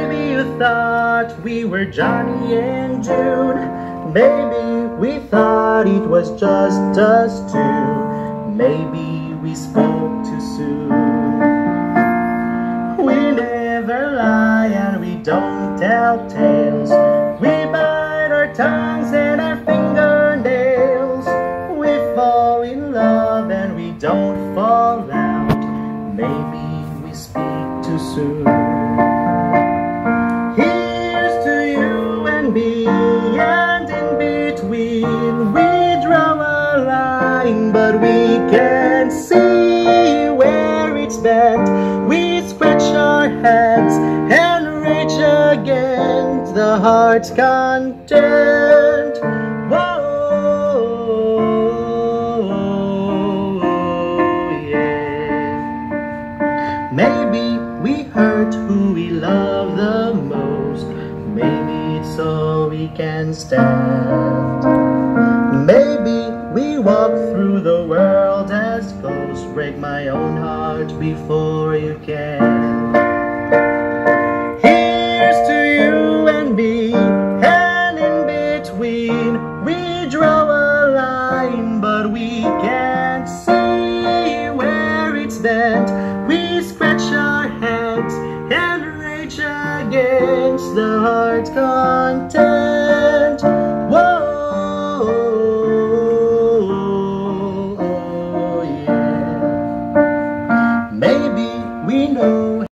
Maybe you thought we were Johnny and June. Maybe we thought it was just us two. Maybe we spoke too soon. We never lie and we don't tell tales. We bite our tongues and our fingernails. We fall in love and we don't fall out. Maybe we speak too soon. Here's to you and me, and in between we draw a line, but we can't see where it's bent. We scratch our heads and rage against the heart's content. Whoa, yeah. Maybe we hurt who we love the most. Maybe it's all we can stand. Maybe we walk through the world as ghosts. Break my own heart before you can.